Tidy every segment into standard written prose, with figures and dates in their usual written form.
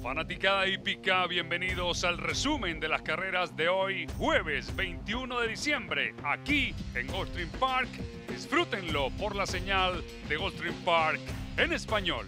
Fanaticada hípica, bienvenidos al resumen de las carreras de hoy, jueves 21 de diciembre, aquí en Gulfstream Park. Disfrútenlo por la señal de Gulfstream Park en español.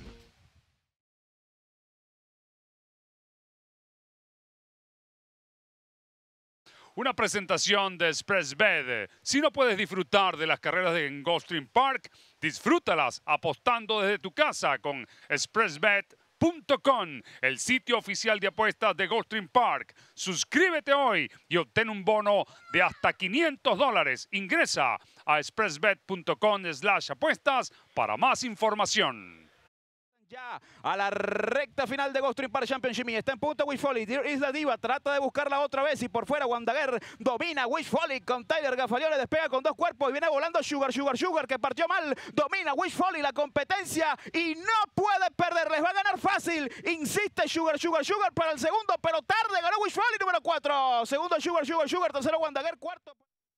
Una presentación de ExpressBet. Si no puedes disfrutar de las carreras en Gulfstream Park, disfrútalas apostando desde tu casa con ExpressBet.com, el sitio oficial de apuestas de Gulfstream Park. Suscríbete hoy y obtén un bono de hasta $500. Ingresa a expressbet.com/apuestas para más información. Ya a la recta final de Gulfstream Park Championship. Está en punta Wish Folly. Isla Diva trata de buscarla otra vez y por fuera Wandaguer domina Wish Folly con Tyler Gaffalione. Despega con dos cuerpos y viene volando Sugar que partió mal. Domina Wish Folly la competencia y no puede perder. Les va a ganar fácil. Insiste Sugar para el segundo, pero tarde. Ganó Wish Folly número 4. Segundo Sugar. Tercero Wandaguer. Cuarto.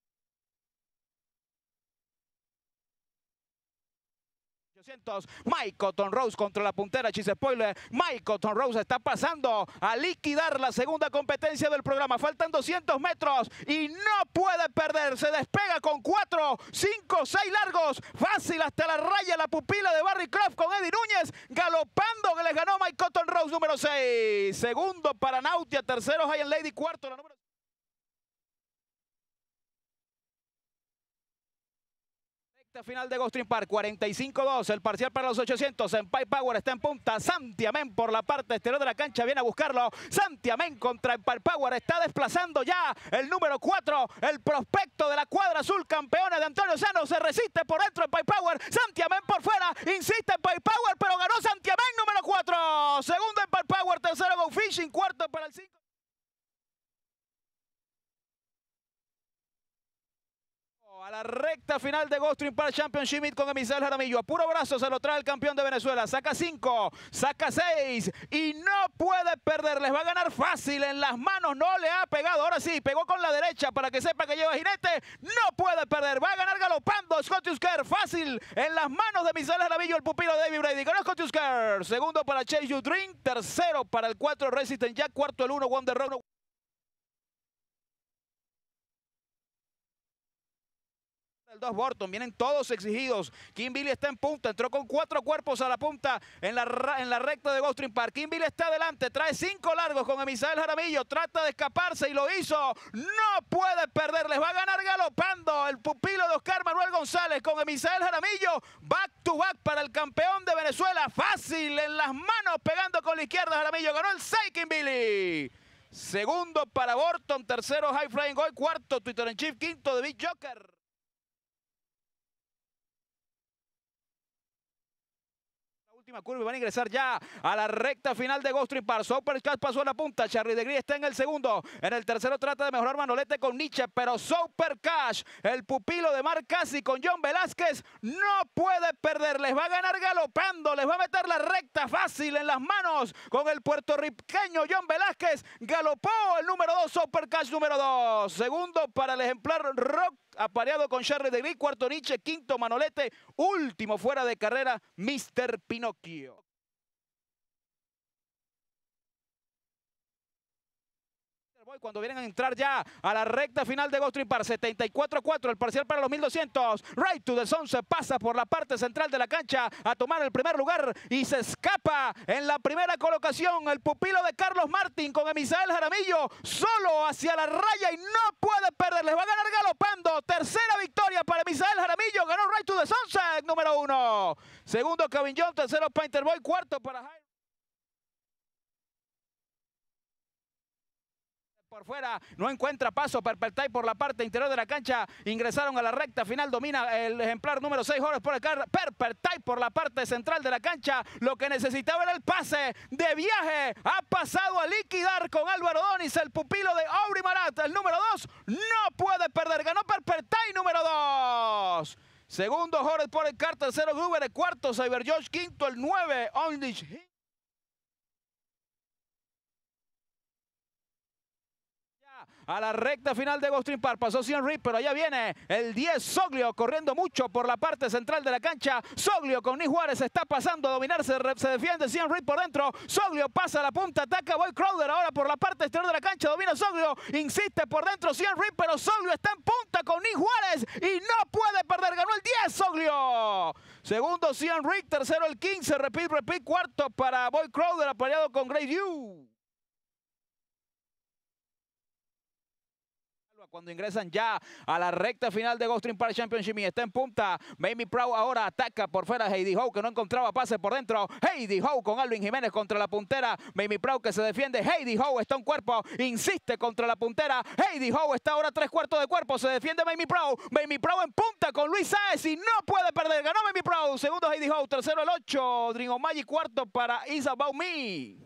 Mike Cotton Rose contra la puntera Chis Spoiler. Mike Cotton Rose está pasando a liquidar la segunda competencia del programa. Faltan 200 metros y no puede perder. Se despega con 4, 5, 6 largos. Fácil hasta la raya la pupila de Barry Croft con Eddie Núñez. Galopando que les ganó Mike Cotton Rose número 6. Segundo para Nautia. Tercero High and Lady. Cuarto la número final de Gulfstream Park, 45-2, el parcial para los 800. Empire Power está en punta. Santi Amén por la parte exterior de la cancha viene a buscarlo. Santi Amén contra Empire Power, está desplazando ya el número 4, el prospecto de la cuadra azul, campeones de Antonio Sano. Se resiste por dentro Empire Power. Santi Amén por fuera, insiste Empire Power, pero ganó Santi Amén número 4. Segundo Empire Power, tercero Go Fishing, cuarto para el 5. A la recta final de Gulfstream Park Championship con Misael Jaramillo. A puro brazo se lo trae el campeón de Venezuela. Saca 5, saca 6 y no puede perder. Les va a ganar fácil en las manos. No le ha pegado. Ahora sí, pegó con la derecha para que sepa que lleva jinete. No puede perder. Va a ganar galopando Scottish Care. Fácil en las manos de Misael Jaramillo, el pupilo de David Brady. Ganó Scottish Care. Segundo para Chase You Dream. Tercero para el 4 Resistant Jack. Cuarto el 1 Wonder Road. El 2 Borton, vienen todos exigidos. Kim Billy está en punta, entró con 4 cuerpos a la punta en la recta de Gulfstream Park. Kim Billy está adelante, trae 5 largos con Misael Jaramillo, trata de escaparse y lo hizo. No puede perder, les va a ganar galopando el pupilo de Oscar Manuel González con Misael Jaramillo. Back to back para el campeón de Venezuela, fácil en las manos, pegando con la izquierda Jaramillo. Ganó el 6 Kim Billy. Segundo para Borton, tercero High Flying Gold, cuarto Twitter en Chief, quinto The Big Joker. Última curva y van a ingresar ya a la recta final de Gulfstream Park. Supercash pasó a la punta, Charlie de Gris está en el segundo. En el tercero trata de mejorar Manolete con Nietzsche, pero Supercash, el pupilo de Mark Cassi con John Velázquez, no puede perder. Les va a ganar galopando, les va a meter la recta fácil en las manos con el puertorriqueño John Velázquez. Galopó el número 2, Supercash número 2. Segundo para el ejemplar Rock, apareado con Charlie de Gris, cuarto Nietzsche, quinto Manolete, último fuera de carrera, Mr. Pinocchio. Cuando vienen a entrar ya a la recta final de Gulfstream Park, 74-4, el parcial para los 1200. Right to the Sun se pasa por la parte central de la cancha a tomar el primer lugar y se escapa en la primera colocación el pupilo de Carlos Martín con Misael Jaramillo solo hacia la raya y no puede perder. Les va a ganar galopando. Tercera victoria para Misael Jaramillo. Ganó Right to the Sunset número 1. Segundo Kevin John, tercero Painter Boy, cuarto para Jaime. Por fuera, no encuentra paso Perpertay por la parte interior de la cancha. Ingresaron a la recta final, domina el ejemplar número 6, Horas por el carro. Perpertay por la parte central de la cancha. Lo que necesitaba era el pase de viaje. Ha pasado a liquidar con Álvaro Donis, el pupilo de Aubrey Marat. El número 2 no puede perder. Ganó Perpertay número 2. Segundo, Horas por el carro. Tercero, Gruber. El cuarto, Cyber George. Quinto, el 9, Onlich. a la recta final de Gulfstream Park. Pasó Sean Reed, pero allá viene el 10 Soglio corriendo mucho por la parte central de la cancha. Soglio con Nick Juárez está pasando a dominar, se defiende Sean Reed por dentro. Soglio pasa a la punta, ataca Boyd Crowder ahora por la parte exterior de la cancha. Domina Soglio, insiste por dentro Sean Reed, pero Soglio está en punta con Nick Juárez y no puede perder. Ganó el 10 Soglio. Segundo Sean Reed, tercero el 15, repeat, cuarto para Boyd Crowder, apareado con Grey View. Cuando ingresan ya a la recta final de Gulfstream Park Championship y está en punta, Mamie Proud ahora ataca por fuera Heidi Ho, que no encontraba pase por dentro. Heidi Ho con Alvin Jiménez contra la puntera. Mamie Proud que se defiende. Heidi Ho está un cuerpo, insiste contra la puntera. Heidi Ho está ahora 3/4 de cuerpo, se defiende Mamie Proud. Mamie Proud en punta con Luis Sáez y no puede perder. Ganó Mamie Proud. Segundo Heidi Ho, tercero el 8, Dream of Magic, cuarto para It's About Me.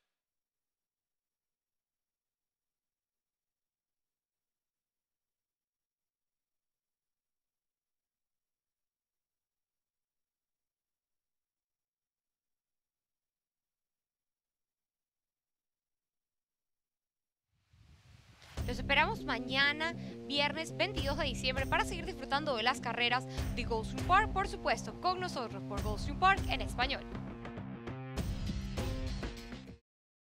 Los esperamos mañana, viernes 22 de diciembre, para seguir disfrutando de las carreras de Gulfstream Park, por supuesto, con nosotros por Gulfstream Park en español.